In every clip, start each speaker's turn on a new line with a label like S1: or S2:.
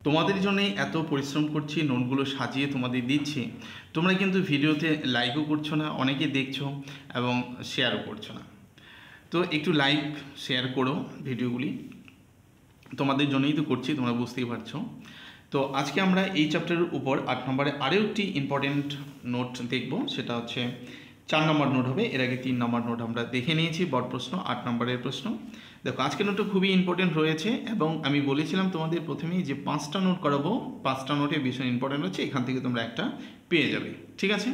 S1: তোমাদের জন্য এত পরিশ্রম করছি, নোটগুলো সাজিয়ে তোমাদের দিচ্ছি, তোমরা কিন্তু ভিডিওতে লাইকও করছো না, অনেকে দেখছো এবং শেয়ারও করছো না। তো একটু লাইক শেয়ার করো ভিডিওগুলি, তোমাদের জন্যই তো করছি, তোমরা বুঝতেই পারছো। তো আজকে আমরা এই চ্যাপ্টারের উপর 8 নম্বরে আরও একটি ইম্পর্টেন্ট নোট দেখব, সেটা হচ্ছে 4 নম্বর নোট হবে। এর আগে 3 নম্বর নোট আমরা দেখে নিয়েছি, বড় প্রশ্ন 8 নম্বরের প্রশ্ন। দেখো আজকের নোটটা খুবই ইম্পর্টেন্ট রয়েছে এবং আমি বলেছিলাম তোমাদের প্রথমেই যে 5টা নোট করাবো, 5টা নোটে ভীষণ ইম্পর্টেন্ট হচ্ছে, এখান থেকে তোমরা একটা পেয়ে যাবে, ঠিক আছে?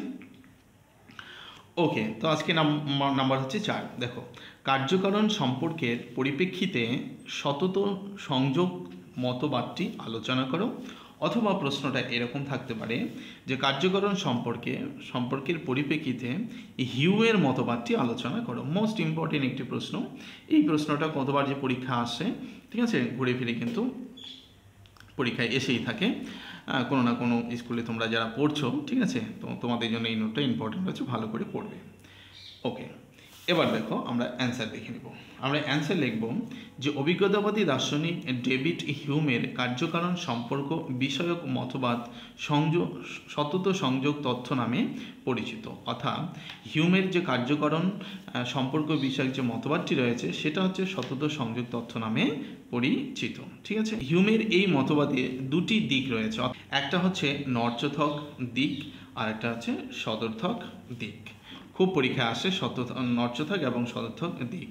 S1: ওকে, তো আজকে নাম্বার হচ্ছে 4। দেখো, কার্যকারণ সম্পর্কের পরিপ্রেক্ষিতে সতত সংযোগ মতবাদটি আলোচনা করো। অথবা প্রশ্নটা এরকম থাকতে পারে যে কার্যকারণ সম্পর্কের পরিপ্রেক্ষিতে হিউয়ের মতবাদটি আলোচনা করো। মোস্ট ইম্পর্টেন্ট একটি প্রশ্ন। এই প্রশ্নটা কতবার যে পরীক্ষা আসে, ঠিক আছে, ঘুরে ফিরে কিন্তু পরীক্ষায় এসেই থাকে কোনো না কোনো স্কুলে তোমরা যারা পড়ছো, ঠিক আছে, তো তোমাদের জন্য এই নোটটা ইম্পর্টেন্ট হচ্ছে, ভালো করে পড়বে। ওকে, এবার দেখো আমরা অ্যান্সার দেখে নেব। আমরা অ্যান্সার লিখব যে অভিজ্ঞতাবাদী দার্শনিক ডেভিড হিউমের কার্যকারণ সম্পর্ক বিষয়ক মতবাদ সতত সংযোগ তথ্য নামে পরিচিত। অর্থাৎ হিউমের যে কার্যকারণ সম্পর্ক বিষয়ক যে মতবাদটি রয়েছে সেটা হচ্ছে সতত সংযোগ তথ্য নামে পরিচিত, ঠিক আছে। হিউমের এই মতবাদে দুটি দিক রয়েছে, একটা হচ্ছে নর্চথক দিক আর একটা হচ্ছে সদর্থক দিক। খুব পরীক্ষা আসে নর্চথক এবং সদর্থক দিক।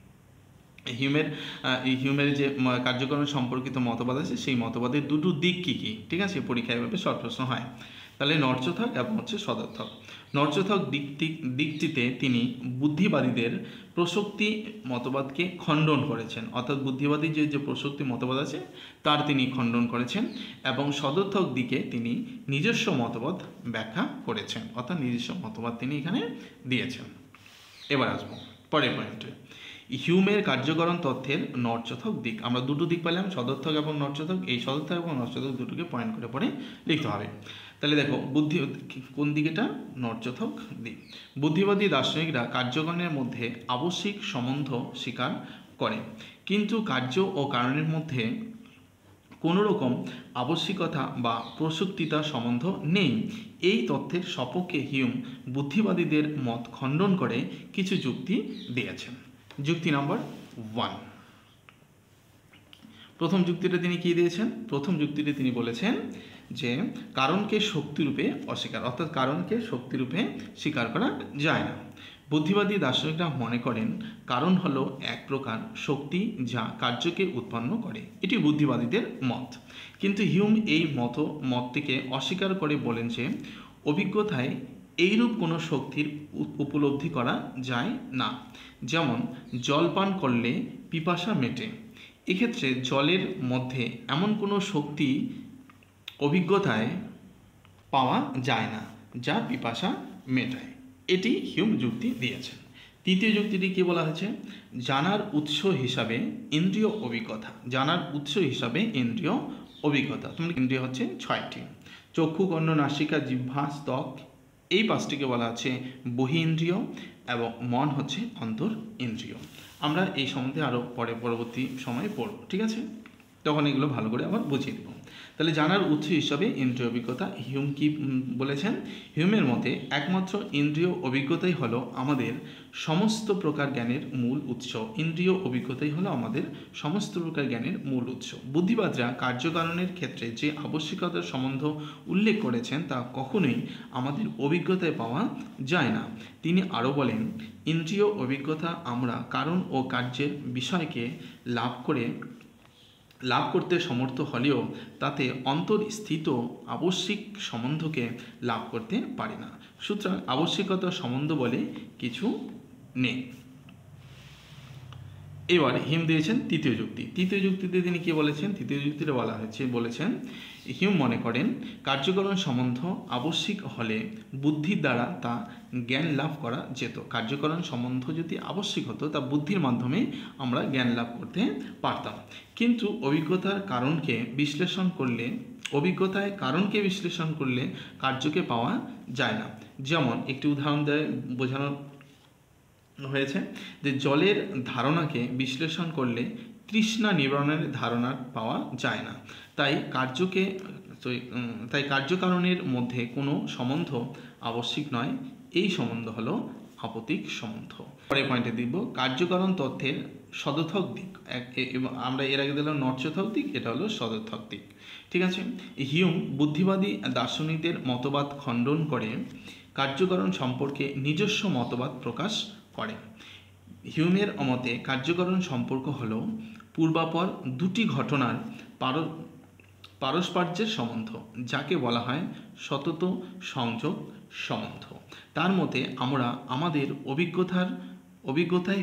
S1: হিউমের যে কার্যক্রম সম্পর্কিত মতবাদ আছে সেই মতবাদের দুটো দিক কী কী, ঠিক আছে, পরীক্ষায় এভাবে শর্ট প্রশ্ন হয়। তাহলে নর্চথক এবং হচ্ছে সদর্থক। নর্চথক দিকটিতে তিনি বুদ্ধিবাদীদের প্রসক্তি মতবাদকে খণ্ডন করেছেন, অর্থাৎ বুদ্ধিবাদী যে প্রসক্তি মতবাদ আছে তার তিনি খণ্ডন করেছেন, এবং সদর্থক দিকে তিনি নিজস্ব মতবাদ ব্যাখ্যা করেছেন, অর্থাৎ নিজস্ব মতবাদ তিনি এখানে দিয়েছেন। এবার আসবো পরের পয়েন্টে, হিউমের কার্যকরণ তথ্যের নর্চথক দিক। আমরা দুটো দিক পেলাম, সদর্থক এবং নর্চথক। এই সদর্থক এবং নর্চথক দুটোকে পয়েন্ট করে পরে লিখতে হবে। তাহলে দেখো কোন দিকেটা? নর্চথক দিক। বুদ্ধিবাদী দার্শনিকরা কার্যকরণের মধ্যে আবশ্যিক সম্বন্ধ স্বীকার করে, কিন্তু কার্য ও কারণের মধ্যে কোনো রকম আবশ্যিকতা বা প্রসক্তিতা সম্বন্ধ নেই। এই তথ্যের সপক্ষে হিউম বুদ্ধিবাদীদের মত খণ্ডন করে কিছু যুক্তি দিয়েছেন। যুক্তি নাম্বার 1, প্রথম যুক্তিটা তিনি কি দিয়েছেন? প্রথম যুক্তিতে তিনি বলেছেন যে কারণকে শক্তিরূপে অস্বীকার, অর্থাৎ কারণকে শক্তিরূপে স্বীকার করা যায় না। বুদ্ধিবাদী দার্শনিকরা মনে করেন কারণ হলো এক প্রকার শক্তি যা কার্যকে উৎপন্ন করে, এটি বুদ্ধিবাদীদের মত। কিন্তু হিউম এই মতটিকে অস্বীকার করে বলেন যে অভিজ্ঞতায় এইরূপ কোনো শক্তির উপলব্ধি করা যায় না। যেমন জল পান করলে পিপাসা মেটে, এক্ষেত্রে জলের মধ্যে এমন কোনো শক্তি অভিজ্ঞতায় পাওয়া যায় না যা পিপাসা মেটায়। এটি হিউম যুক্তি দিয়েছেন। তৃতীয় যুক্তিটি কি বলা হয়েছে? জানার উৎস হিসাবে ইন্দ্রিয় অভিজ্ঞতা। জানার উৎস হিসাবে ইন্দ্রিয় অভিজ্ঞতা। তোমার ইন্দ্রিয় হচ্ছে 6টি: চক্ষু, কর্ণ, নাসিকা, জিহ্বা, ত্বক। এই 5টিকে বলা হচ্ছে বহি ইন্দ্রিয় এবং মন হচ্ছে অন্তর ইন্দ্রিয়। আমরা এই সম্বন্ধে আরও পরবর্তী সময়ে পড়ব, ঠিক আছে, তখন এগুলো ভালো করে আবার বুঝিয়ে দেব। তাহলে জানার উৎস হিসাবে ইন্দ্রিয় অভিজ্ঞতা। হিউম কি বলেছেন? হিউমের মতে একমাত্র ইন্দ্রিয় অভিজ্ঞতাই হলো আমাদের সমস্ত প্রকার জ্ঞানের মূল উৎস। ইন্দ্রিয় অভিজ্ঞতাই হলো আমাদের সমস্ত প্রকার জ্ঞানের মূল উৎস। বুদ্ধিবাদীরা কার্যকারণের ক্ষেত্রে যে আবশ্যিকতার সম্বন্ধ উল্লেখ করেছেন তা কখনোই আমাদের অভিজ্ঞতায় পাওয়া যায় না। তিনি আরও বলেন, ইন্দ্রিয় অভিজ্ঞতা আমরা কারণ ও কার্যের বিষয়কে লাভ করতে সমর্থ হলেও তাতে অন্তর্স্থিত আবশ্যিক সম্বন্ধকে লাভ করতে পারে না। সুতরাং আবশ্যিকতা সম্বন্ধ বলে কিছু নেই। এবার হিউম দিয়েছেন তৃতীয় যুক্তি। তৃতীয় যুক্তিতে তিনি কি বলেছেন? তৃতীয় যুক্তিতে বলেছেন হিউম মনে করেন কার্যকরণ সম্বন্ধ আবশ্যিক হলে বুদ্ধির দ্বারা তা জ্ঞান লাভ করা যেত। কার্যকরণ সম্বন্ধ যদি আবশ্যিক হতো তা বুদ্ধির মাধ্যমে আমরা জ্ঞান লাভ করতে পারতাম। কিন্তু অভিজ্ঞতায় কারণকে বিশ্লেষণ করলে কার্যকে পাওয়া যায় না। যেমন একটি উদাহরণ দিয়ে বোঝানো হয়েছে যে জলের ধারণাকে বিশ্লেষণ করলে তৃষ্ণা নিবারণের ধারণা পাওয়া যায় না। তাই কার্যকারণের মধ্যে কোনো সম্বন্ধ আবশ্যিক নয়, এই সম্বন্ধ হলো আপতিক সম্বন্ধ। পরের পয়েন্টে দিব কার্যকারণ তথ্যের সদর্থক দিক। আমরা এর আগে দিলাম নর্থক দিক, এটা হলো সদর্থক দিক। ঠিক আছে। হিউম বুদ্ধিবাদী দার্শনিকদের মতবাদ খণ্ডন করে কার্যকারণ সম্পর্কে নিজস্ব মতবাদ প্রকাশ করেন। হিউমের মতে কার্যকারণ সম্পর্ক হল পূর্বাপর দুটি ঘটনার পারস্পর্যের সম্বন্ধ, যাকে বলা হয় সতত সংযোগ সম্বন্ধ। তার মতে আমরা আমাদের অভিজ্ঞতায়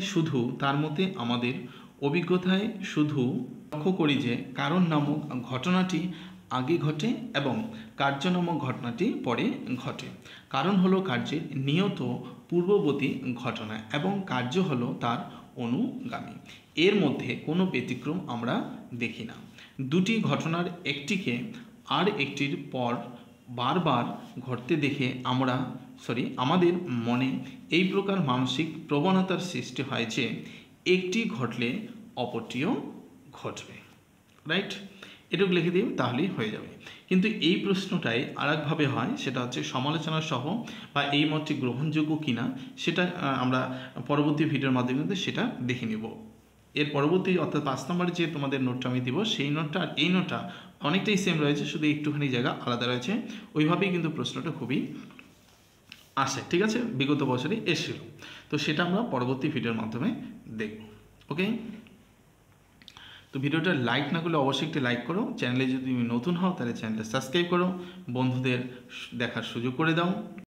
S1: শুধু লক্ষ্য করি যে কারণ নামক ঘটনাটি আগে ঘটে এবং কার্য নামক ঘটনাটি পরে ঘটে। কারণ হলো কার্যের নিয়ত পূর্ববর্তী ঘটনা এবং কার্য হলো তার অনুগামী। এর মধ্যে কোনো ব্যতিক্রম আমরা দেখি না। দুটি ঘটনার একটিকে আর একটির পর বারবার ঘটতে দেখে আমাদের মনে এই প্রকার মানসিক প্রবণতার সৃষ্টি হয় যে একটি ঘটলে অপরটিও ঘটবে। রাইট, এটুকু লিখে দিই তাহলেই হয়ে যাবে। কিন্তু এই প্রশ্নটাই আর একভাবে হয়, সেটা হচ্ছে সমালোচনা সহ বা এই মতটি গ্রহণযোগ্য কিনা, সেটা আমরা পরবর্তী ভিডিওর মাধ্যমে সেটা দেখে নেব। এর পরবর্তী অর্থাৎ 5 নম্বরে যে তোমাদের নোটটা আমি দিব, সেই নোটটা আর এই নোটটা অনেকটাই সেম রয়েছে, শুধু একটুখানি জায়গা আলাদা রয়েছে। ওইভাবেই কিন্তু প্রশ্নটা খুবই আসে। ঠিক আছে, বিগত বছরে এসেছিল। তো সেটা আমরা পরবর্তী ভিডিওর মাধ্যমে দেখব। ওকে, তো ভিডিওটা লাইক না করলে অবশ্যই একটি লাইক করো। চ্যানেলে যদি তুমি নতুন হও তাহলে চ্যানেলটা সাবস্ক্রাইব করো, বন্ধুদের দেখার সুযোগ করে দাও।